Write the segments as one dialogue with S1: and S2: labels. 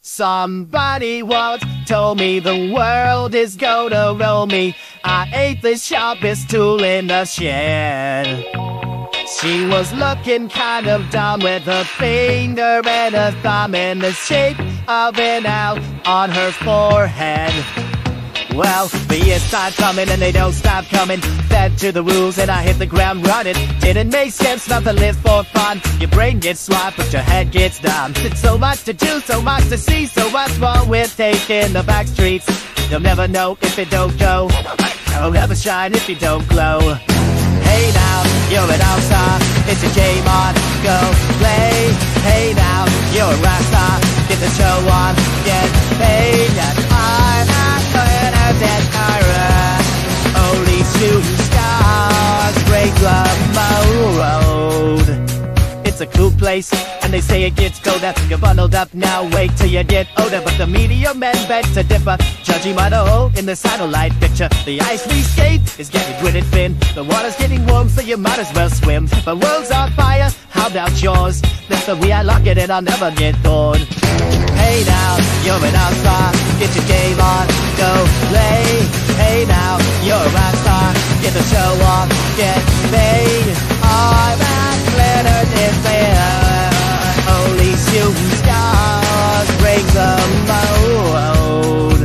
S1: Somebody once told me the world is gonna roll me. I ate the sharpest tool in the shed. She was looking kind of dumb with her finger and her thumb in the shape of an L on her forehead. Well, the years start coming and they don't stop coming. Fed to the rules and I hit the ground running. Didn't make sense not to live for fun. Your brain gets smart but your head gets dumb. It's so much to do, so much to see, so much more with taking the back streets. You'll never know if it don't go. You'll never shine if you don't glow. Hey now, you're an all-star. It's a game on, go play. Hey now, you're a rock star. Get the show on, get paid. And I'm not gonna deter. Only shooting stars break the road. It's a cool place, and they say it gets colder. You're bundled up now, wait till you get older. But the media men beg to differ, judging by the hole in the satellite picture. The ice we skate is getting gritted thin. The water's getting warm, so you might as well swim. The world's on fire, how about yours? That's the way I lock it and I'll never get bored. Hey now, you're an all-star. Get your game on, go play. Hey now, you're a rock star. Get the show on, get paid. I'm at Leonard is there. Only shooting stars break the mold.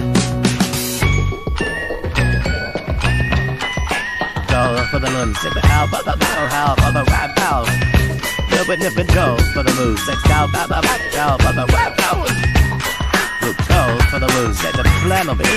S1: Go for the moon, sip it out, but the battle help of the rap house. Nip and go for the moves. Let's go for the rap for the rap house. Go for the moves. Let the flannel be.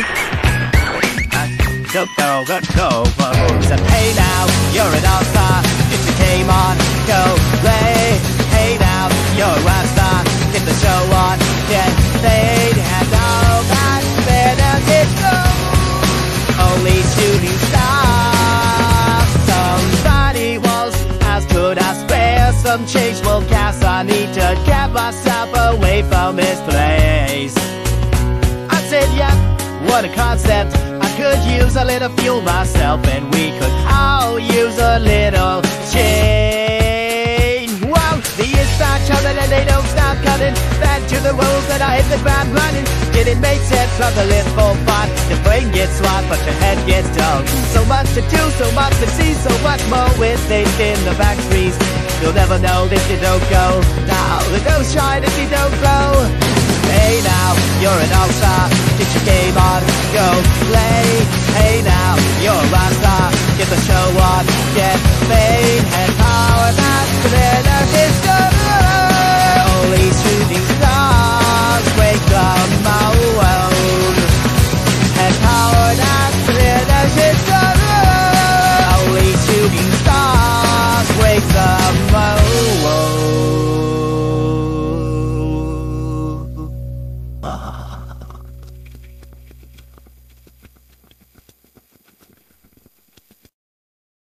S1: Go for the moves. And hey now, you're an all-star. Get your game on, go play. Hey now, you're a rock star. Get the show on, get paid. And all that better get go. Only shooting stars. Somebody was as good as spare some change. Well, gas, I need to get myself away from this place. I said, yeah, what a concept. I could use a little fuel myself, and we could all use a little change. Well, the years start coming and they don't stop coming. Back to the rules that I hit the ground running. Didn't make sense from the live for fun. Your brain gets smart, but your head gets dull. So much to do, so much to see, so much more with taking the back streets. You'll never know if you don't go. Now, the don't shine if you don't glow.